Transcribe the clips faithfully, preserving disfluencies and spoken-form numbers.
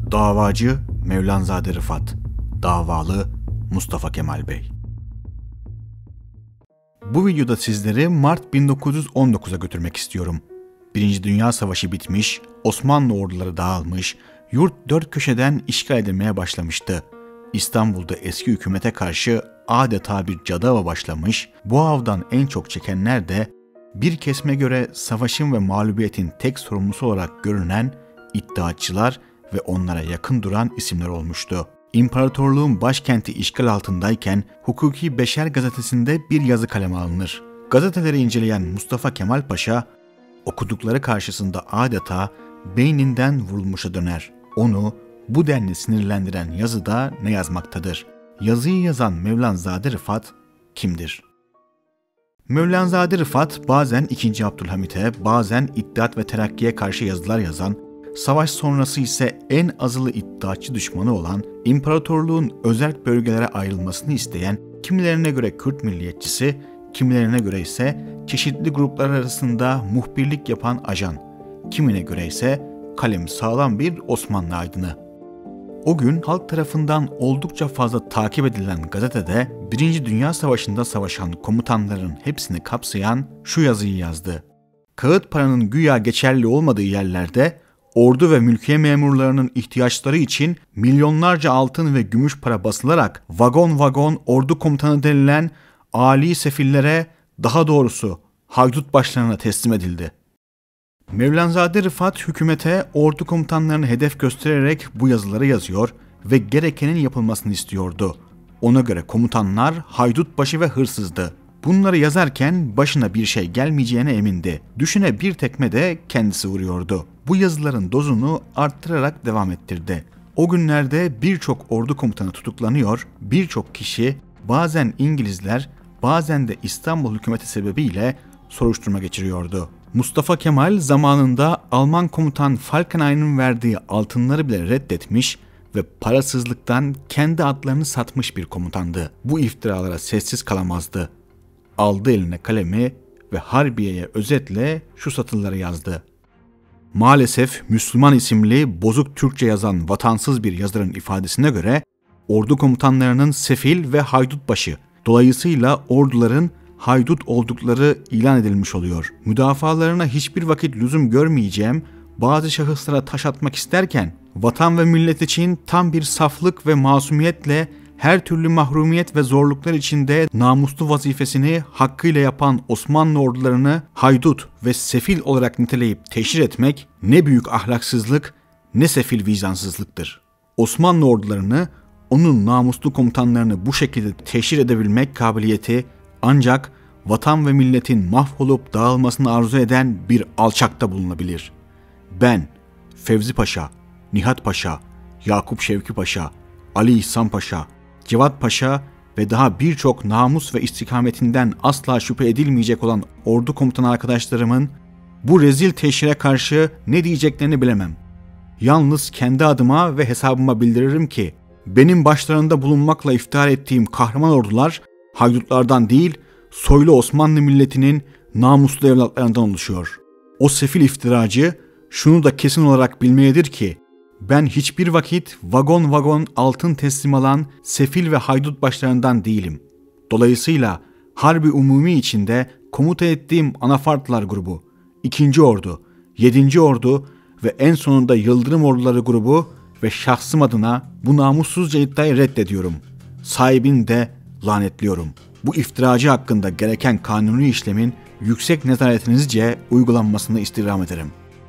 Davacı Mevlanzade Rıfat, davalı Mustafa Kemal Bey. Bu videoda sizleri Mart bin dokuz yüz on dokuza götürmek istiyorum. Birinci Dünya Savaşı bitmiş, Osmanlı orduları dağılmış, yurt dört köşeden işgal edilmeye başlamıştı. İstanbul'da eski hükümete karşı adeta bir cadava başlamış, bu avdan en çok çekenler de bir kesime göre savaşın ve mağlubiyetin tek sorumlusu olarak görünen iddiaçılar ve onlara yakın duran isimler olmuştu. İmparatorluğun başkenti işgal altındayken Hukuki Beşer gazetesinde bir yazı kaleme alınır. Gazeteleri inceleyen Mustafa Kemal Paşa, okudukları karşısında adeta beyninden vurulmuşa döner. Onu bu denli sinirlendiren yazıda ne yazmaktadır? Yazıyı yazan Mevlanzade Rıfat kimdir? Mevlanzade Rıfat bazen ikinci. Abdülhamit'e, bazen İttihat ve Terakki'ye karşı yazılar yazan, savaş sonrası ise en azılı iddiaçı düşmanı olan, imparatorluğun özerk bölgelere ayrılmasını isteyen, kimilerine göre Kürt milliyetçisi, kimilerine göre ise çeşitli gruplar arasında muhbirlik yapan ajan, kimine göre ise kalem sağlam bir Osmanlı aydını. O gün halk tarafından oldukça fazla takip edilen gazetede Birinci Dünya Savaşı'nda savaşan komutanların hepsini kapsayan şu yazıyı yazdı. Kağıt paranın güya geçerli olmadığı yerlerde ordu ve mülkiye memurlarının ihtiyaçları için milyonlarca altın ve gümüş para basılarak vagon vagon ordu komutanı denilen âli sefillere, daha doğrusu haydut başlarına teslim edildi. Mevlanzade Rıfat hükümete ordu komutanlarını hedef göstererek bu yazıları yazıyor ve gerekenin yapılmasını istiyordu. Ona göre komutanlar haydutbaşı ve hırsızdı. Bunları yazarken başına bir şey gelmeyeceğine emindi. Düşüne bir tekme de kendisi vuruyordu. Bu yazıların dozunu arttırarak devam ettirdi. O günlerde birçok ordu komutanı tutuklanıyor, birçok kişi bazen İngilizler, bazen de İstanbul hükümeti sebebiyle soruşturma geçiriyordu. Mustafa Kemal zamanında Alman komutan Falkenhayn'ın verdiği altınları bile reddetmiş ve parasızlıktan kendi adlarını satmış bir komutandı. Bu iftiralara sessiz kalamazdı. Aldı eline kalemi ve Harbiye'ye özetle şu satırları yazdı. Maalesef Müslüman isimli bozuk Türkçe yazan vatansız bir yazarın ifadesine göre ordu komutanlarının sefil ve haydutbaşı, dolayısıyla orduların haydut oldukları ilan edilmiş oluyor. Müdafalarına hiçbir vakit lüzum görmeyeceğim bazı şahıslara taş atmak isterken vatan ve millet için tam bir saflık ve masumiyetle her türlü mahrumiyet ve zorluklar içinde namuslu vazifesini hakkıyla yapan Osmanlı ordularını haydut ve sefil olarak niteleyip teşhir etmek ne büyük ahlaksızlık ne sefil vicdansızlıktır. Osmanlı ordularını, onun namuslu komutanlarını bu şekilde teşhir edebilmek kabiliyeti ancak vatan ve milletin mahvolup dağılmasını arzu eden bir alçakta bulunabilir. Ben, Fevzi Paşa, Nihat Paşa, Yakup Şevki Paşa, Ali İhsan Paşa, Cevat Paşa ve daha birçok namus ve istikametinden asla şüphe edilmeyecek olan ordu komutanı arkadaşlarımın bu rezil teşhire karşı ne diyeceklerini bilemem. Yalnız kendi adıma ve hesabıma bildiririm ki benim başlarında bulunmakla iftihar ettiğim kahraman ordular haydutlardan değil, soylu Osmanlı milletinin namuslu evlatlarından oluşuyor. O sefil iftiracı şunu da kesin olarak bilmeyedir ki ben hiçbir vakit vagon vagon altın teslim alan sefil ve haydut başlarından değilim. Dolayısıyla Harbi Umumi içinde komuta ettiğim Anafartlılar grubu, ikinci. Ordu, yedinci. Ordu ve en sonunda Yıldırım Orduları grubu ve şahsım adına bu namussuzca iddiayı reddediyorum. Sahibini de lanetliyorum. Bu iftiracı hakkında gereken kanuni işlemin yüksek nezaretinizce uygulanmasını istirham ederim.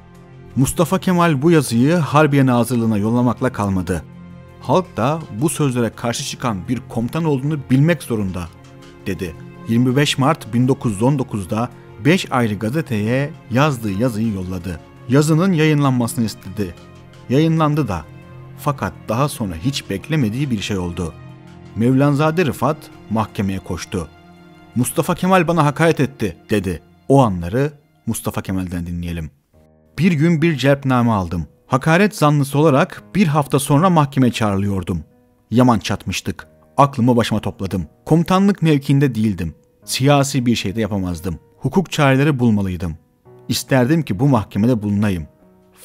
Mustafa Kemal bu yazıyı Harbiye Nazırlığı'na yollamakla kalmadı. Halk da bu sözlere karşı çıkan bir komutan olduğunu bilmek zorunda, dedi. yirmi beş Mart bin dokuz yüz on dokuzda beş ayrı gazeteye yazdığı yazıyı yolladı. Yazının yayınlanmasını istedi. Yayınlandı da. Fakat daha sonra hiç beklemediği bir şey oldu. Mevlanzade Rıfat mahkemeye koştu. Mustafa Kemal bana hakaret etti, dedi. O anları Mustafa Kemal'den dinleyelim. Bir gün bir celpname aldım. Hakaret zanlısı olarak bir hafta sonra mahkemeye çağrılıyordum. Yaman çatmıştık. Aklımı başıma topladım. Komutanlık mevkiinde değildim. Siyasi bir şey de yapamazdım. Hukuk çareleri bulmalıydım. İsterdim ki bu mahkemede bulunayım.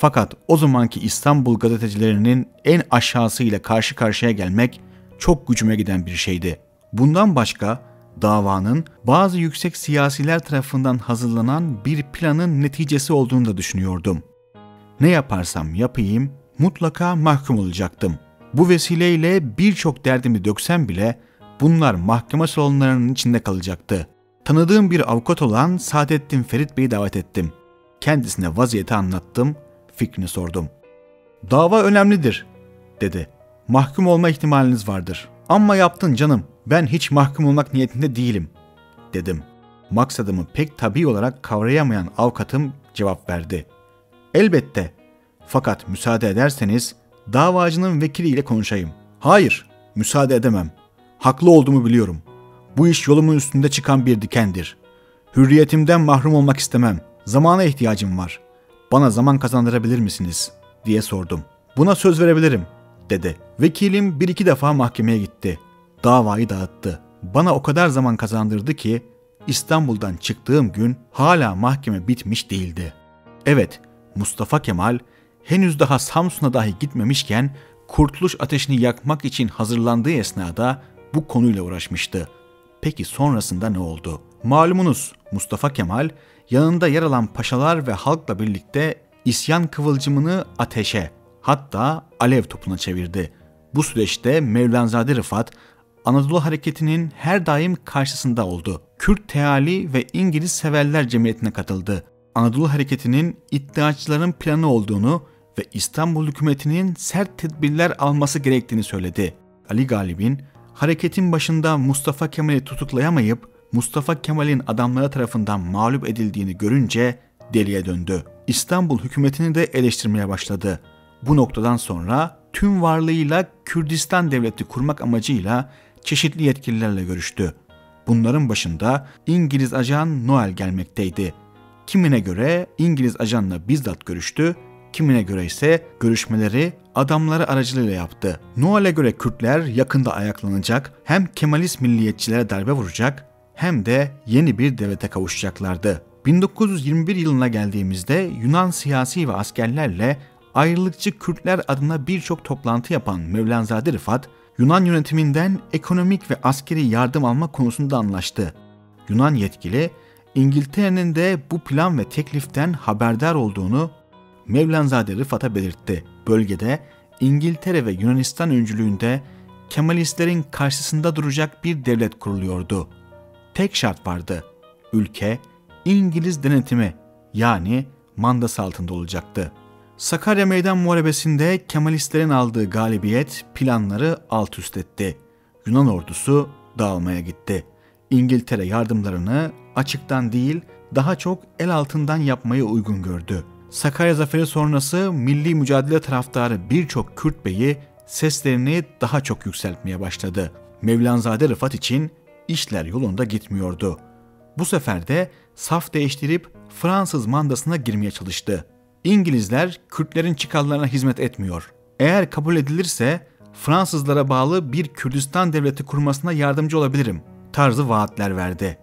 Fakat o zamanki İstanbul gazetecilerinin en aşağısıyla karşı karşıya gelmek çok gücüme giden bir şeydi. Bundan başka davanın bazı yüksek siyasiler tarafından hazırlanan bir planın neticesi olduğunu da düşünüyordum. Ne yaparsam yapayım mutlaka mahkum olacaktım. Bu vesileyle birçok derdimi döksem bile bunlar mahkeme salonlarının içinde kalacaktı. Tanıdığım bir avukat olan Saadettin Ferit Bey'i davet ettim. Kendisine vaziyeti anlattım, fikrini sordum. "Dava önemlidir," dedi. "Mahkum olma ihtimaliniz vardır. Amma yaptın canım, ben hiç mahkum olmak niyetinde değilim," dedim. Maksadımı pek tabii olarak kavrayamayan avukatım cevap verdi. "Elbette. Fakat müsaade ederseniz davacının vekiliyle konuşayım." "Hayır, müsaade edemem. Haklı olduğumu biliyorum. Bu iş yolumun üstünde çıkan bir dikendir. Hürriyetimden mahrum olmak istemem. Zamana ihtiyacım var. Bana zaman kazandırabilir misiniz?" diye sordum. "Buna söz verebilirim," dedi. Vekilim bir iki defa mahkemeye gitti. Davayı dağıttı. Bana o kadar zaman kazandırdı ki İstanbul'dan çıktığım gün hala mahkeme bitmiş değildi. Evet, Mustafa Kemal henüz daha Samsun'a dahi gitmemişken Kurtuluş Ateşi'ni yakmak için hazırlandığı esnada bu konuyla uğraşmıştı. Peki sonrasında ne oldu? Malumunuz Mustafa Kemal yanında yer alan paşalar ve halkla birlikte isyan kıvılcımını ateşe, hatta alev topuna çevirdi. Bu süreçte Mevlanzade Rıfat Anadolu Hareketi'nin her daim karşısında oldu. Kürt Teali ve İngiliz Severler Cemiyeti'ne katıldı. Anadolu Hareketi'nin iddiaçıların planı olduğunu ve İstanbul hükümetinin sert tedbirler alması gerektiğini söyledi. Ali Galip'in hareketin başında Mustafa Kemal'i tutuklayamayıp Mustafa Kemal'in adamları tarafından mağlup edildiğini görünce deliye döndü. İstanbul hükümetini de eleştirmeye başladı. Bu noktadan sonra tüm varlığıyla Kürdistan devleti kurmak amacıyla çeşitli yetkililerle görüştü. Bunların başında İngiliz ajan Noel gelmekteydi. Kimine göre İngiliz ajanla bizzat görüştü, kimine göre ise görüşmeleri adamları aracılığıyla yaptı. Noel'e göre Kürtler yakında ayaklanacak, hem Kemalist milliyetçilere darbe vuracak hem de yeni bir devlete kavuşacaklardı. bin dokuz yüz yirmi bir yılına geldiğimizde Yunan siyasi ve askerlerle ayrılıkçı Kürtler adına birçok toplantı yapan Mevlanzade Rıfat, Yunan yönetiminden ekonomik ve askeri yardım alma konusunda anlaştı. Yunan yetkili, İngiltere'nin de bu plan ve tekliften haberdar olduğunu Mevlanzade Rıfat'a belirtti. Bölgede İngiltere ve Yunanistan öncülüğünde Kemalistlerin karşısında duracak bir devlet kuruluyordu. Tek şart vardı. Ülke İngiliz denetimi yani mandası altında olacaktı. Sakarya Meydan Muharebesi'nde Kemalistlerin aldığı galibiyet planları alt üst etti. Yunan ordusu dağılmaya gitti. İngiltere yardımlarını açıktan değil daha çok el altından yapmayı uygun gördü. Sakarya Zaferi sonrası milli mücadele taraftarı birçok Kürt beyi seslerini daha çok yükseltmeye başladı. Mevlanzade Rıfat için işler yolunda gitmiyordu. Bu sefer de saf değiştirip Fransız mandasına girmeye çalıştı. İngilizler Kürtlerin çıkarlarına hizmet etmiyor. Eğer kabul edilirse Fransızlara bağlı bir Kürdistan devleti kurmasına yardımcı olabilirim tarzı vaatler verdi.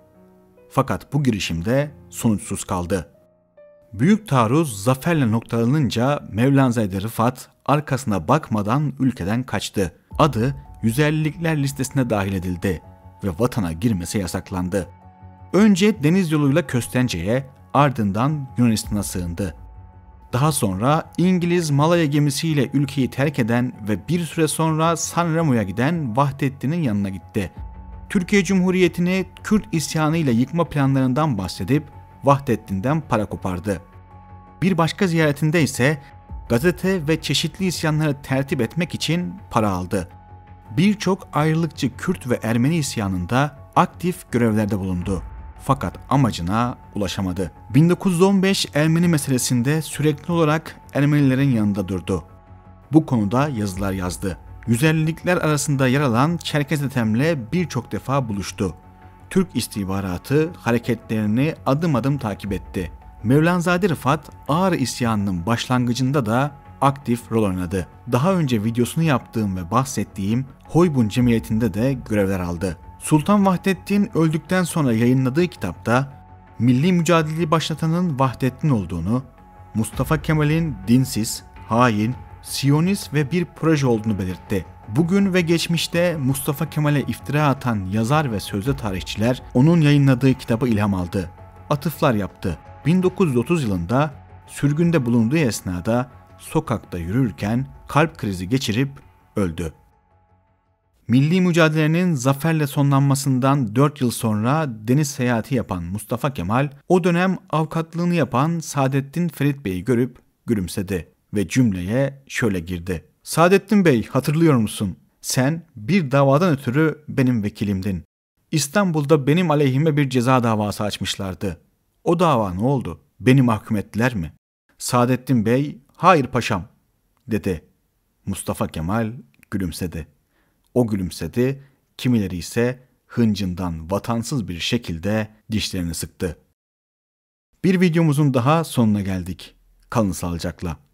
Fakat bu girişimde sonuçsuz kaldı. Büyük taarruz zaferle noktalanınca Mevlanzade Rıfat arkasına bakmadan ülkeden kaçtı. Adı yüz ellilikler listesine dahil edildi ve vatana girmesi yasaklandı. Önce deniz yoluyla Köstence'ye, ardından Yunanistan'a sığındı. Daha sonra İngiliz Malaya gemisiyle ülkeyi terk eden ve bir süre sonra San Remo'ya giden Vahdettin'in yanına gitti. Türkiye Cumhuriyeti'ni Kürt isyanıyla yıkma planlarından bahsedip Vahdettin'den para kopardı. Bir başka ziyaretinde ise gazete ve çeşitli isyanları tertip etmek için para aldı. Birçok ayrılıkçı Kürt ve Ermeni isyanında aktif görevlerde bulundu. Fakat amacına ulaşamadı. bin dokuz yüz on beş Ermeni meselesinde sürekli olarak Ermenilerin yanında durdu. Bu konuda yazılar yazdı. yüz ellilikler arasında yer alan Çerkez Ethem'le birçok defa buluştu. Türk istihbaratı hareketlerini adım adım takip etti. Mevlanzade Rıfat Ağrı isyanının başlangıcında da aktif rol oynadı. Daha önce videosunu yaptığım ve bahsettiğim Hoybun Cemiyeti'nde de görevler aldı. Sultan Vahdettin öldükten sonra yayınladığı kitapta milli mücadeleyi başlatanın Vahdettin olduğunu, Mustafa Kemal'in dinsiz, hain, Siyonist ve bir proje olduğunu belirtti. Bugün ve geçmişte Mustafa Kemal'e iftira atan yazar ve sözde tarihçiler onun yayınladığı kitaba ilham aldı. Atıflar yaptı. bin dokuz yüz otuz yılında sürgünde bulunduğu esnada sokakta yürürken kalp krizi geçirip öldü. Milli mücadelenin zaferle sonlanmasından dört yıl sonra deniz seyahati yapan Mustafa Kemal, o dönem avukatlığını yapan Saadettin Ferit Bey'i görüp gülümsedi ve cümleye şöyle girdi. Saadettin Bey, hatırlıyor musun? Sen bir davadan ötürü benim vekilimdin. İstanbul'da benim aleyhime bir ceza davası açmışlardı. O dava ne oldu? Beni mahkum ettiler mi? Saadettin Bey, hayır paşam, dedi. Mustafa Kemal gülümsedi. O gülümsedi, kimileri ise hıncından vatansız bir şekilde dişlerini sıktı. Bir videomuzun daha sonuna geldik. Kalın sağlıcakla.